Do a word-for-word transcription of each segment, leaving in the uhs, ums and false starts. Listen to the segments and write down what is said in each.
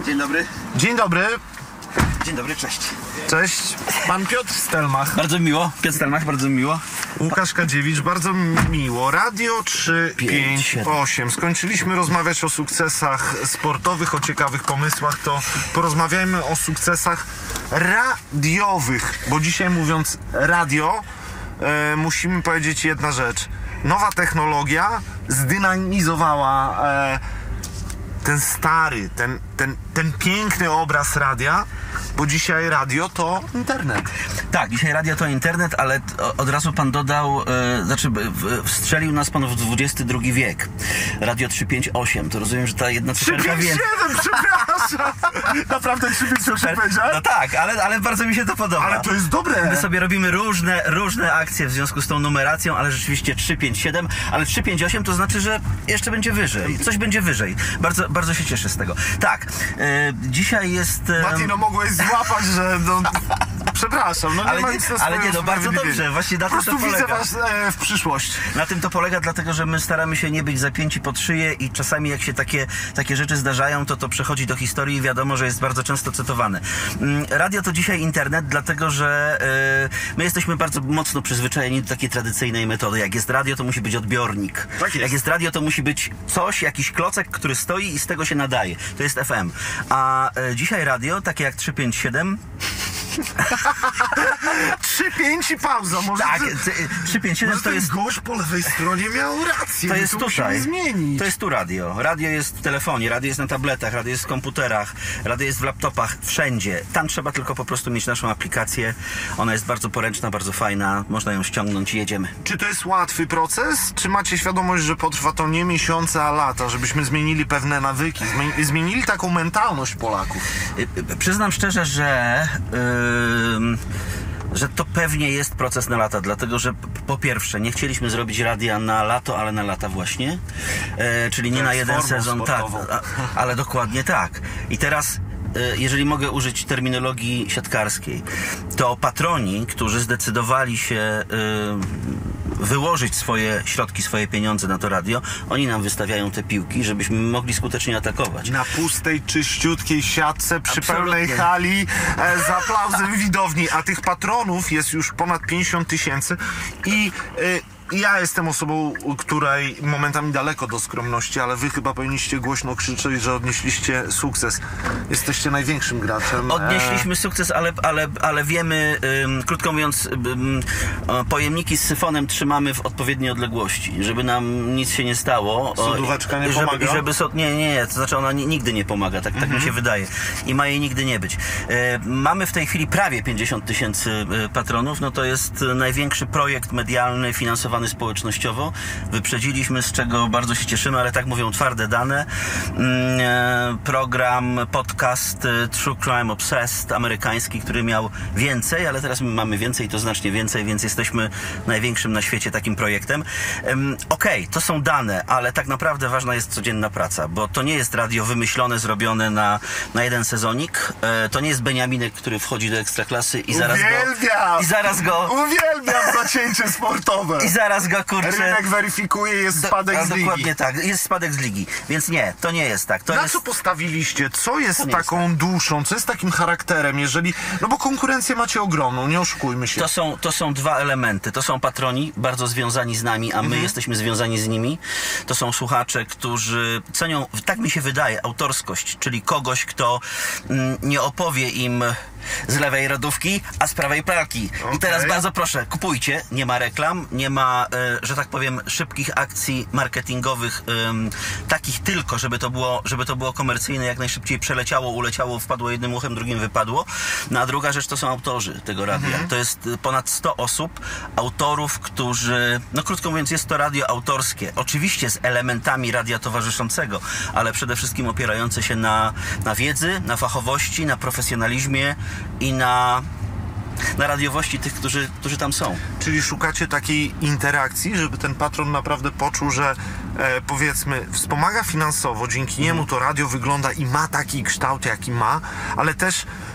Dzień dobry. Dzień dobry. Dzień dobry, cześć. Cześć, pan Piotr Stelmach. Bardzo miło, Piotr Stelmach, bardzo miło. Łukasz Kadziewicz, bardzo miło. Radio trzy pięć osiem. Skończyliśmy rozmawiać o sukcesach sportowych, o ciekawych pomysłach, to porozmawiajmy o sukcesach radiowych, bo dzisiaj mówiąc radio, e, musimy powiedzieć jedna rzecz. Nowa technologia zdynamizowała e, ten stary, ten, ten, ten piękny obraz radia, bo dzisiaj radio to internet. Tak, dzisiaj radio to internet, ale od razu pan dodał, e, znaczy wstrzelił nas pan w dwudziesty drugi wiek. Radio trzy pięć osiem, to rozumiem, że ta jedna cyferka trzy pięć siedem, przepraszam! Naprawdę trzy pięć osiem powiedziałem? No tak, ale, ale bardzo mi się to podoba. Ale to jest dobre! My sobie robimy różne, różne akcje w związku z tą numeracją, ale rzeczywiście trzy pięć siedem, ale trzy pięć osiem to znaczy, że jeszcze będzie wyżej. Coś będzie wyżej. Bardzo, bardzo się cieszę z tego. Tak, e, dzisiaj jest... E, Mati, no mogłeś złapać, że... No, przepraszam, no nie ale ma nie, nic na ale nie, no bardzo dobrze, właśnie na po tym to prostu widzę polega. was e, w przyszłości. Na tym to polega, dlatego że my staramy się nie być zapięci pod szyję i czasami jak się takie, takie rzeczy zdarzają, to to przechodzi do historii i wiadomo, że jest bardzo często cytowane. Radio to dzisiaj internet, dlatego że yy, my jesteśmy bardzo mocno przyzwyczajeni do takiej tradycyjnej metody. Jak jest radio, to musi być odbiornik. Tak jest. Jak jest radio, to musi być coś, jakiś klocek, który stoi i z tego się nadaje. To jest F M. A yy, dzisiaj radio, takie jak trzy pięć siedem... trzy pięć i pauza, może... Tak, ty, trzy pięć siedem to ten jest... gość po lewej stronie miał rację. To jest to tutaj. Zmienić. To jest tu radio. Radio jest w telefonie, radio jest na tabletach, radio jest w komputerach, radio jest w laptopach, wszędzie. Tam trzeba tylko po prostu mieć naszą aplikację. Ona jest bardzo poręczna, bardzo fajna. Można ją ściągnąć i jedziemy. Czy to jest łatwy proces? Czy macie świadomość, że potrwa to nie miesiące, a lata, żebyśmy zmienili pewne nawyki, zmienili taką mentalność Polaków? Przyznam szczerze, że... Yy... że to pewnie jest proces na lata, dlatego że po pierwsze nie chcieliśmy zrobić radia na lato, ale na lata właśnie, e, czyli nie na jeden sezon, tak, a, ale dokładnie tak. I teraz, e, jeżeli mogę użyć terminologii siatkarskiej, to patroni, którzy zdecydowali się e, wyłożyć swoje środki, swoje pieniądze na to radio, oni nam wystawiają te piłki, żebyśmy mogli skutecznie atakować. Na pustej, czyściutkiej siatce, przy Absolutnie. pełnej hali, e, z aplauzem widowni, a tych patronów jest już ponad pięćdziesiąt tysięcy i e, ja jestem osobą, której momentami daleko do skromności, ale wy chyba powinniście głośno krzyczeć, że odnieśliście sukces. Jesteście największym graczem. Odnieśliśmy sukces, ale, ale, ale wiemy, ym, krótko mówiąc, ym, pojemniki z syfonem trzymamy w odpowiedniej odległości, żeby nam nic się nie stało. Sodóweczka nie I żeby, pomaga? I żeby so, nie, nie, to znaczy ona nigdy nie pomaga, tak, tak mhm. mi się wydaje. I ma jej nigdy nie być. E, mamy w tej chwili prawie pięćdziesiąt tysięcy patronów, no to jest największy projekt medialny finansowany społecznościowo. Wyprzedziliśmy, z czego bardzo się cieszymy, ale tak mówią twarde dane. Program, podcast True Crime Obsessed, amerykański, który miał więcej, ale teraz my mamy więcej, to znacznie więcej, więc jesteśmy największym na świecie takim projektem. Okej, okay, to są dane, ale tak naprawdę ważna jest codzienna praca, bo to nie jest radio wymyślone, zrobione na, na jeden sezonik. To nie jest Beniaminek, który wchodzi do Ekstraklasy i zaraz Uwielbiam! go... I zaraz go... Uwielbiam zacięcie sportowe! I zaraz go, kurczę... Rynek weryfikuje, jest spadek do, z ligi. Dokładnie tak, jest spadek z ligi. Więc nie, to nie jest tak. To Na jest... co postawiliście? Co jest To nie taką jest duszą? Co jest takim charakterem? Jeżeli... No bo konkurencję macie ogromną, nie oszukujmy się. To są, to są dwa elementy. To są patroni, bardzo związani z nami, a my mhm. jesteśmy związani z nimi. To są słuchacze, którzy cenią, tak mi się wydaje, autorskość, czyli kogoś, kto mm, nie opowie im z lewej lodówki, a z prawej pralki. Okay. I teraz bardzo proszę, kupujcie. Nie ma reklam, nie ma, e, że tak powiem, szybkich akcji marketingowych, e, takich tylko, żeby to było, żeby to było komercyjne, jak najszybciej przeleciało, uleciało, wpadło jednym uchem, drugim wypadło. No a druga rzecz to są autorzy tego radia. Mhm. To jest ponad sto osób, autorów, którzy, no krótko mówiąc, jest to radio autorskie. Oczywiście z elementami radia towarzyszącego, ale przede wszystkim opierające się na, na wiedzy, na fachowości, na profesjonalizmie i na, na radiowości tych, którzy, którzy tam są. Czyli szukacie takiej interakcji, żeby ten patron naprawdę poczuł, że e, powiedzmy wspomaga finansowo, dzięki niemu to radio wygląda i ma taki kształt, jaki ma, ale też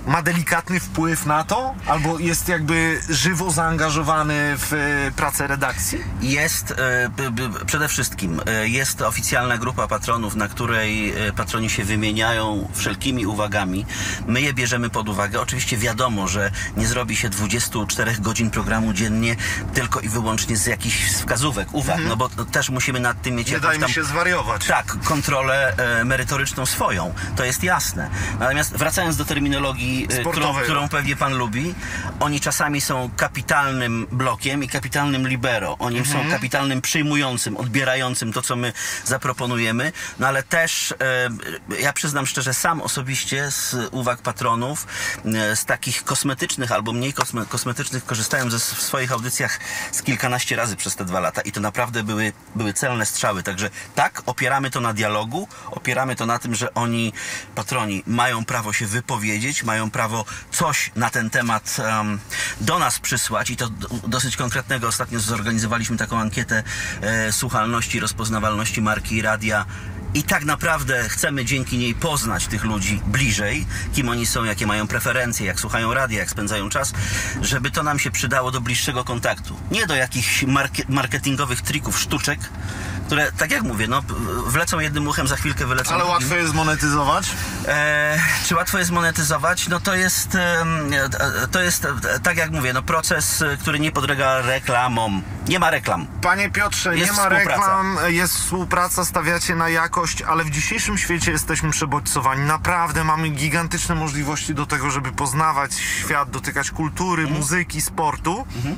ma delikatny wpływ na to? Albo jest jakby żywo zaangażowany w e, pracę redakcji? Jest, e, b, b, przede wszystkim e, jest oficjalna grupa patronów, na której e, patroni się wymieniają wszelkimi uwagami. My je bierzemy pod uwagę. Oczywiście wiadomo, że nie zrobi się dwudziestu czterech godzin programu dziennie tylko i wyłącznie z jakichś wskazówek, uwag, mhm. no bo też musimy nad tym mieć Nie jakąś dajmy tam... się zwariować. Tak, kontrolę e, merytoryczną swoją. To jest jasne. Natomiast wracając do terminologii, e, którą, którą pewnie pan lubi, oni czasami są kapitalnym blokiem i kapitalnym libero. Oni mhm. są kapitalnym przyjmującym, odbierającym to, co my zaproponujemy. No ale też, e, ja przyznam szczerze, sam osobiście z uwag patronów, e, z takich kosmetycznych albo mniej kosme, kosmetycznych korzystałem ze, w swoich audycjach z kilkanaście razy przez te dwa lata i to naprawdę były, były celne strzały. Także tak, opieramy to na dialogu, opieramy to na tym, że oni, patroni, mają prawo się wypowiedzieć, mają prawo coś na ten temat um, do nas przysłać i to dosyć konkretnego. Ostatnio zorganizowaliśmy taką ankietę e, słuchalności, rozpoznawalności marki radia. I tak naprawdę chcemy dzięki niej poznać tych ludzi bliżej, kim oni są, jakie mają preferencje, jak słuchają radia, jak spędzają czas, żeby to nam się przydało do bliższego kontaktu. Nie do jakichś market, marketingowych trików, sztuczek, które, tak jak mówię, no, wlecą jednym uchem, za chwilkę wylecą. Ale łatwo jest monetyzować? E, czy łatwo jest monetyzować? No to jest, e, to jest, e, tak jak mówię, no proces, który nie podlega reklamom. Nie ma reklam. Panie Piotrze, jest nie ma reklam, jest współpraca, stawiacie na jakość, ale w dzisiejszym świecie jesteśmy przebodźcowani. Naprawdę mamy gigantyczne możliwości do tego, żeby poznawać świat, dotykać kultury, mhm. muzyki, sportu. Mhm.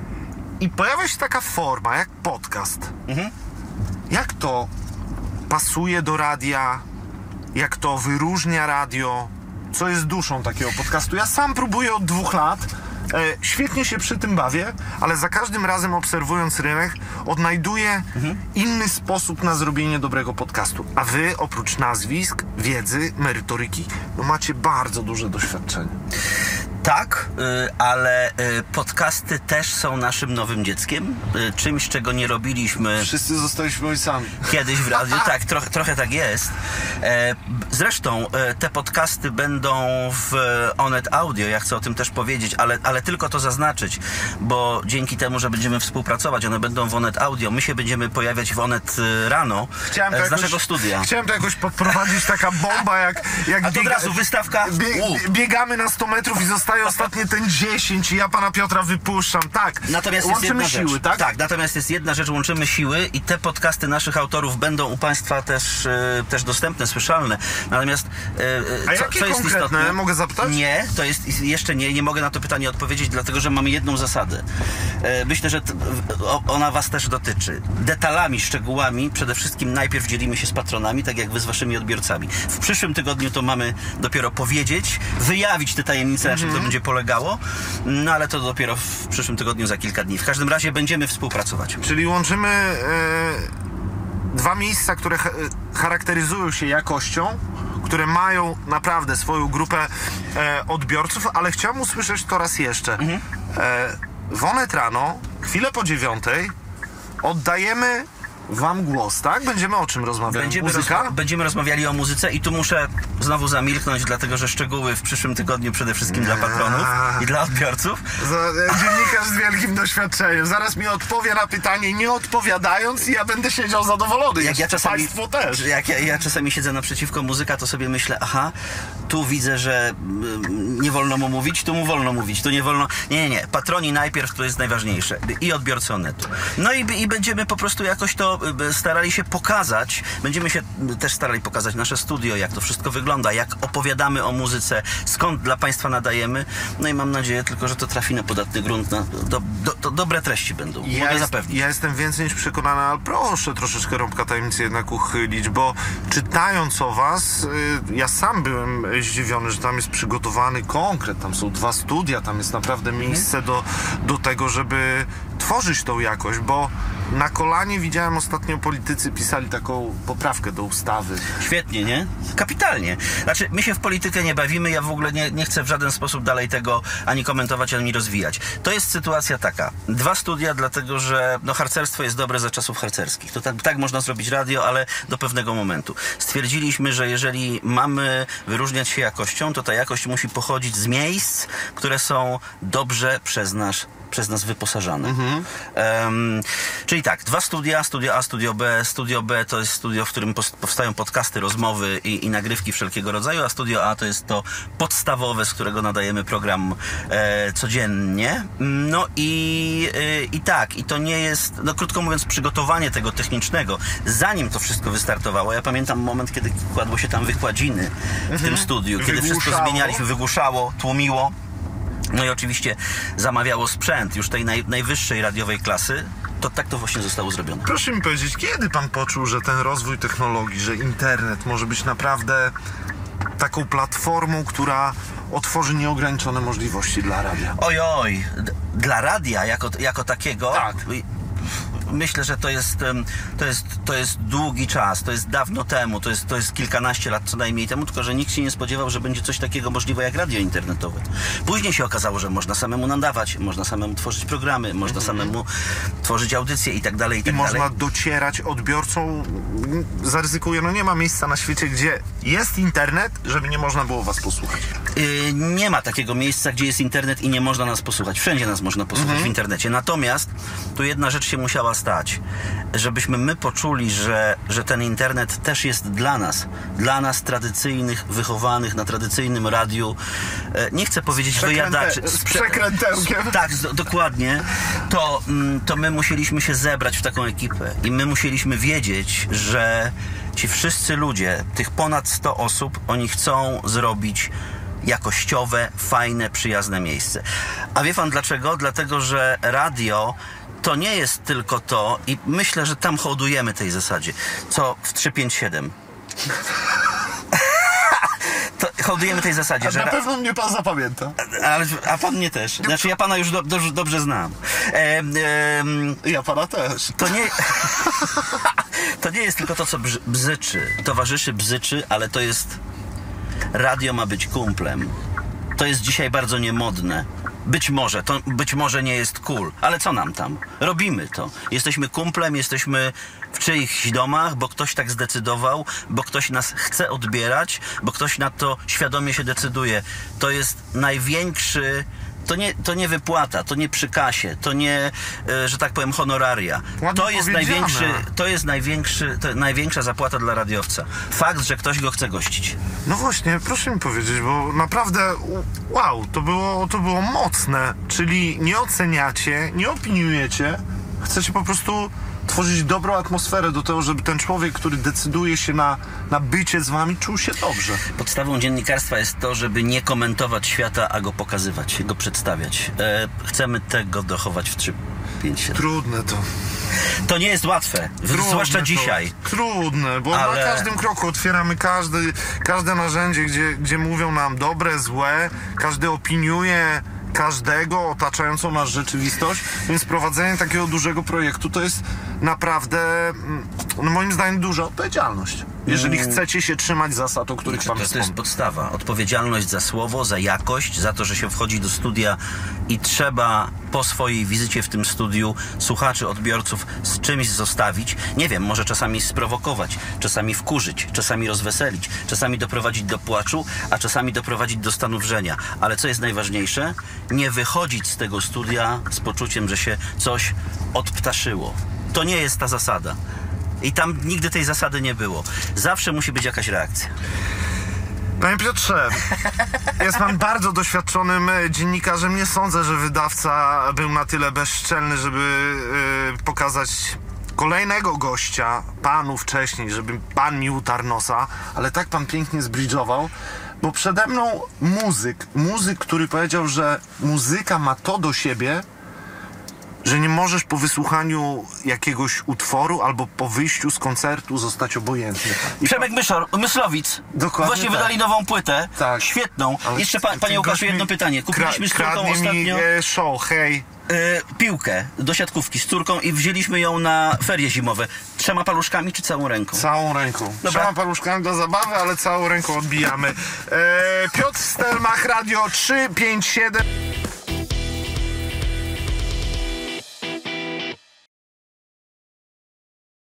I pojawia się taka forma jak podcast. Mhm. Jak to pasuje do radia? Jak to wyróżnia radio? Co jest duszą takiego podcastu? Ja sam próbuję od dwóch lat. E, świetnie się przy tym bawię, ale za każdym razem obserwując rynek odnajduję mhm. inny sposób na zrobienie dobrego podcastu. A wy oprócz nazwisk, wiedzy, merytoryki, no macie bardzo duże doświadczenie. Tak, ale podcasty też są naszym nowym dzieckiem. Czymś, czego nie robiliśmy... Wszyscy zostaliśmy ojcami. Kiedyś w radiu. Tak, trochę, trochę tak jest. Zresztą te podcasty będą w Onet Audio. Ja chcę o tym też powiedzieć, ale, ale tylko to zaznaczyć, bo dzięki temu, że będziemy współpracować, one będą w Onet Audio. My się będziemy pojawiać w Onet rano chciałem z jakoś, naszego studia. Chciałem to jakoś podprowadzić, taka bomba, jak... jak A to biega, od razu wystawka... Bie, biegamy na sto metrów i zostaje ostatnie ten dziesięć i ja pana Piotra wypuszczam. Tak, natomiast łączymy jest siły, rzecz. tak? Tak, natomiast jest jedna rzecz, łączymy siły i te podcasty naszych autorów będą u państwa też, e, też dostępne, słyszalne. Natomiast e, A co, jakie co jest konkretne? istotne? Mogę zapytać? Nie, to jest jeszcze nie, nie mogę na to pytanie odpowiedzieć, dlatego że mamy jedną zasadę. E, myślę, że t, ona was też dotyczy. Detalami, szczegółami przede wszystkim najpierw dzielimy się z patronami, tak jak wy z waszymi odbiorcami. W przyszłym tygodniu to mamy dopiero powiedzieć, wyjawić te tajemnice, na czym to będzie polegało. No ale to dopiero w przyszłym tygodniu, za kilka dni. W każdym razie będziemy współpracować. Czyli łączymy e, dwa miejsca, które ch charakteryzują się jakością, które mają naprawdę swoją grupę e, odbiorców, ale chciałbym usłyszeć to raz jeszcze. Mhm. E, w Onet rano, chwilę po dziewiątej, oddajemy wam głos, tak? Będziemy o czym rozmawiać? Będziemy, rozma będziemy rozmawiali o muzyce i tu muszę znowu zamilknąć, dlatego że szczegóły w przyszłym tygodniu przede wszystkim dla patronów i dla odbiorców. Dziennikarz z wielkim doświadczeniem. Zaraz mi odpowie na pytanie, nie odpowiadając, i ja będę siedział zadowolony. Jak ja czasami, Państwo też. Jak ja, ja czasami siedzę naprzeciwko muzyka, to sobie myślę, aha, tu widzę, że nie wolno mu mówić, tu mu wolno mówić, tu nie wolno... Nie, nie, nie. Patroni najpierw, to jest najważniejsze. I odbiorcy Onetu. No i, i będziemy po prostu jakoś to starali się pokazać, będziemy się też starali pokazać nasze studio, jak to wszystko wygląda, jak opowiadamy o muzyce, skąd dla państwa nadajemy. No i mam nadzieję tylko, że to trafi na podatny grunt, na, do, do, do, dobre treści będą, ja mogę jest, zapewnić. Ja jestem więcej niż przekonany, ale proszę troszeczkę rąbka tajemnicy jednak uchylić, bo czytając o was, ja sam byłem zdziwiony, że tam jest przygotowany konkret, tam są dwa studia, tam jest naprawdę miejsce do, do tego, żeby tworzyć tą jakość, bo Na kolanie widziałem ostatnio politycy pisali taką poprawkę do ustawy. Świetnie, nie? Kapitalnie. Znaczy, my się w politykę nie bawimy, ja w ogóle nie, nie chcę w żaden sposób dalej tego ani komentować, ani rozwijać. To jest sytuacja taka. Dwa studia, dlatego że no, harcerstwo jest dobre za czasów harcerskich. To tak, tak można zrobić radio, ale do pewnego momentu. Stwierdziliśmy, że jeżeli mamy wyróżniać się jakością, to ta jakość musi pochodzić z miejsc, które są dobrze przez nas przez nas wyposażane. Mhm. Um, czyli tak, dwa studia, studio A, studio B. Studio B to jest studio, w którym powstają podcasty, rozmowy i, i nagrywki wszelkiego rodzaju, a studio A to jest to podstawowe, z którego nadajemy program e, codziennie. No i, e, i tak, i to nie jest, no krótko mówiąc, przygotowanie tego technicznego, zanim to wszystko wystartowało. Ja pamiętam moment, kiedy kładło się tam wykładziny w mhm. tym studiu, kiedy Wygłuszało. Wszystko zmienialiśmy, wygłuszało, tłumiło. No i oczywiście zamawiało sprzęt już tej naj, najwyższej radiowej klasy. To tak to właśnie zostało zrobione. Proszę mi powiedzieć, kiedy pan poczuł, że ten rozwój technologii, że internet może być naprawdę taką platformą, która otworzy nieograniczone możliwości dla radia? Oj, oj, d- dla radia jako, jako takiego... Tak. Myślę, że to jest, to, jest, to jest długi czas, to jest dawno temu, to jest, to jest kilkanaście lat co najmniej temu, tylko że nikt się nie spodziewał, że będzie coś takiego możliwe jak radio internetowe. Później się okazało, że można samemu nadawać, można samemu tworzyć programy, można samemu tworzyć audycje i tak dalej, i tak I dalej. można docierać odbiorcom, zaryzykuję, no nie ma miejsca na świecie, gdzie jest internet, żeby nie można było was posłuchać. Yy, nie ma takiego miejsca, gdzie jest internet i nie można nas posłuchać. Wszędzie nas można posłuchać mhm. w internecie. Natomiast tu jedna rzecz się musiała stać, żebyśmy my poczuli, że, że ten internet też jest dla nas, dla nas tradycyjnych, wychowanych na tradycyjnym radiu, e, nie chcę powiedzieć Przekręte, wyjadaczy. Z przekrętełkiem. Z, tak, z, dokładnie. To, to my musieliśmy się zebrać w taką ekipę i my musieliśmy wiedzieć, że ci wszyscy ludzie, tych ponad sto osób, oni chcą zrobić jakościowe, fajne, przyjazne miejsce. A wie pan dlaczego? Dlatego, że radio to nie jest tylko to i myślę, że tam hołdujemy tej zasadzie, co w trzy pięć siedem. To hołdujemy tej zasadzie, a że... Na pewno mnie pan zapamięta. Ale, a pan mnie też. Znaczy ja pana już do, do, dobrze znam. E, e, ja pana też. To nie... to nie jest tylko to, co brzy, bzyczy. Towarzyszy bzyczy, ale to jest... Radio ma być kumplem. To jest dzisiaj bardzo niemodne. Być może, to być może nie jest cool, ale co nam tam? Robimy to. Jesteśmy kumplem, jesteśmy w czyichś domach, bo ktoś tak zdecydował, bo ktoś nas chce odbierać, bo ktoś na to świadomie się decyduje. To jest największy... To nie, to nie wypłata, to nie przy kasie, to nie, e, że tak powiem, honoraria. Ładnie To jest największy, to jest największy, to największa zapłata dla radiowca. Fakt, że ktoś go chce gościć. No właśnie, proszę mi powiedzieć, bo naprawdę wow, to było, to było mocne. Czyli nie oceniacie, nie opiniujecie, chcecie po prostu tworzyć dobrą atmosferę do tego, żeby ten człowiek, który decyduje się na, na bycie z wami, czuł się dobrze. Podstawą dziennikarstwa jest to, żeby nie komentować świata, a go pokazywać, go przedstawiać. E, chcemy tego dochować w trzy pięć siedem. Trudne to. To nie jest łatwe, Trudne zwłaszcza to. dzisiaj. Trudne, bo Ale... na każdym kroku otwieramy każdy, każde narzędzie, gdzie, gdzie mówią nam dobre, złe, każdy opiniuje każdego, otaczającą nas rzeczywistość, więc prowadzenie takiego dużego projektu to jest naprawdę, no moim zdaniem, duża odpowiedzialność. Jeżeli mm. chcecie się trzymać zasad, o których pan to, to jest podstawa. Odpowiedzialność za słowo, za jakość, za to, że się wchodzi do studia i trzeba po swojej wizycie w tym studiu słuchaczy, odbiorców z czymś zostawić. Nie wiem, może czasami sprowokować, czasami wkurzyć, czasami rozweselić, czasami doprowadzić do płaczu, a czasami doprowadzić do stanu wrzenia. Ale co jest najważniejsze? Nie wychodzić z tego studia z poczuciem, że się coś odptaszyło. To nie jest ta zasada. I tam nigdy tej zasady nie było. Zawsze musi być jakaś reakcja. Panie Piotrze, jest pan bardzo doświadczonym dziennikarzem. Nie sądzę, że wydawca był na tyle bezczelny, żeby yy, pokazać kolejnego gościa panu wcześniej, żeby pan mi utarł nosa, ale tak pan pięknie zbridżował, bo przede mną muzyk, muzyk, który powiedział, że muzyka ma to do siebie, że nie możesz po wysłuchaniu jakiegoś utworu albo po wyjściu z koncertu zostać obojętny. I Przemek Myszor, Myslowic. Dokładnie Właśnie tak. wydali nową płetę. Tak. Świetną. Ale Jeszcze pa, ty panie Łukaszu, gość jedno mi pytanie. Kupiliśmy kra- z córką kradnie ostatnio mi e, show, hej. e, piłkę do siatkówki z córką i wzięliśmy ją na ferie zimowe. Trzema paluszkami czy całą ręką? Całą ręką. Dobra. Trzema paluszkami do zabawy, ale całą ręką odbijamy. E, Piotr Stelmach, Radio trzy pięć siedem.